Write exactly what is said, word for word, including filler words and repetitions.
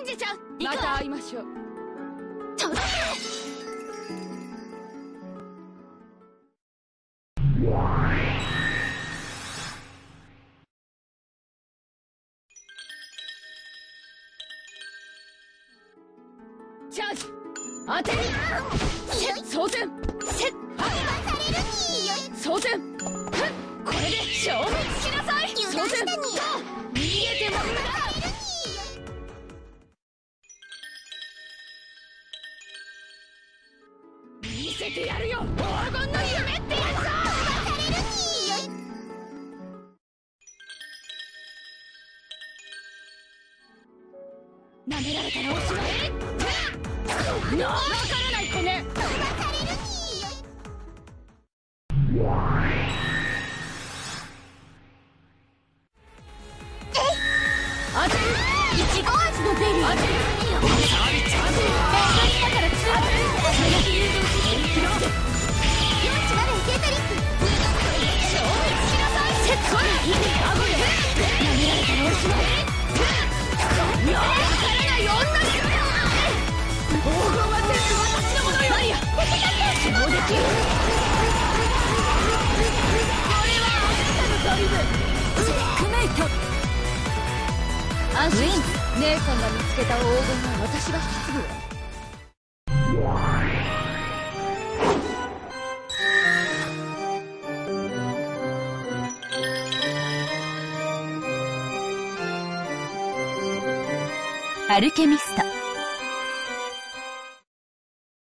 ジちゃん、 また会いましょう。 とだチャージ当てる装填せっされるに装填これで消滅しなさい装填逃げても無駄見せてやるよ黄金の夢ってやつだされるに舐められたらおしまいわからない子ねわかれるに当てるいちご味のベリー当てる触りちゃうだから強く誘導しよんじまでケータリック消滅しなさいセットアゴで舐められたらおしまいわからない女です黄金は全部私のものよバリア上出来これはあなたのドリブチェックメイト安心姉さんが見つけた黄金は私が引き継ぐわアルケミスト